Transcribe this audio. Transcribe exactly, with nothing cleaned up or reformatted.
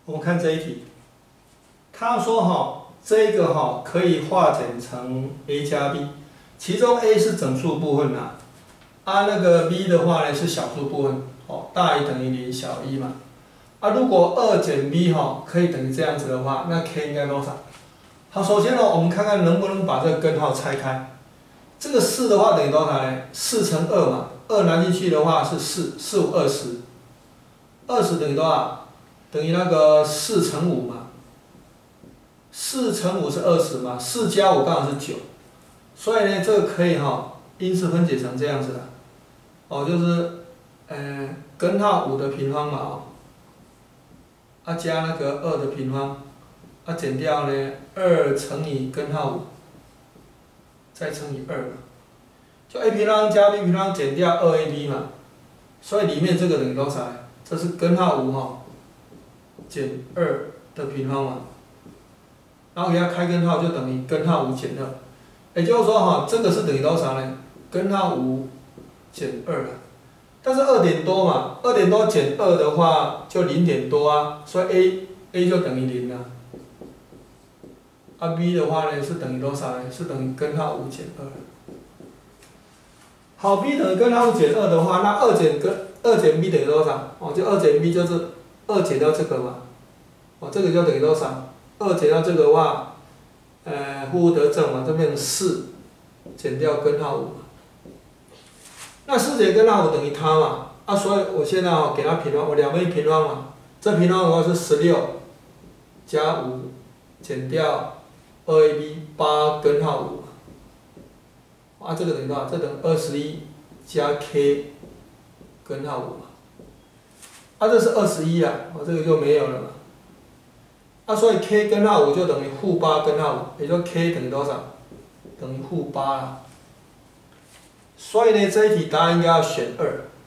我们看这一题，他说哈，这个哈可以化简成 a 加 b， 其中 a 是整数部分呐，啊那个 b 的话呢是小数部分，哦大于等于零，小于一嘛。啊如果二减 b 哈可以等于这样子的话，那 k 应该多少？好，首先呢我们看看能不能把这个根号拆开。这个四的话等于多少呢？四乘二嘛，二拿进去的话是四，四五二十，二十等于多少？等于那个四乘五嘛，四乘五是二十嘛，四加五刚好是九，所以呢，这个可以哈、哦，因式分解成这样子的，哦，就是，呃，根号五的平方嘛，哦，啊加那个二的平方，啊减掉呢二乘以根号五，再乘以二嘛，就 a 平方加 b 平方减掉二 a b 嘛，所以里面这个等于多少？这是根号五哈。减二的平方嘛，然后给它开根号就等于根号五减二，也就是说哈，这个是等于多少呢？根号五减二啊，但是二点多嘛，二点多减二的话就零点多啊，所以 a a 就等于零了。啊 b 的话呢是等于多少呢？是等于根号五减二。好 ，b 等于根号五减二的话，那二减根二减 b 等于多少？哦，就二减 b 就是二减掉这个嘛，哦，这个就等于多少？二减掉这个的话，呃，负得正嘛，就变成四减掉根号五嘛。那四减根号五等于它嘛，啊，所以我现在哦给它平方，我两边平方嘛，这平方的话是十六加五减掉二 a b 八根号五嘛，啊，这个等于多少？这等于二十一加 k 根号五嘛。啊，这是二十一啊，哦，这个就没有了嘛。啊，所以 k 根号五就等于负八根号五，也就 k 等于多少？等于负八啦。所以呢，这一题答案应该要选二。